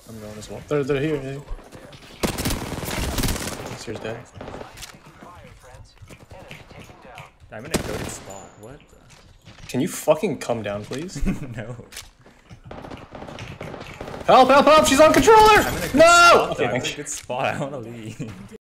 I'm going as well. They're here. Here. This here's dead. I'm in a goated spot. What? Can you fucking come down, please? No. Help! Help! Help! She's on controller! I'm in a good No! spot, Okay, I'm in thank a you. good spot. I want to leave.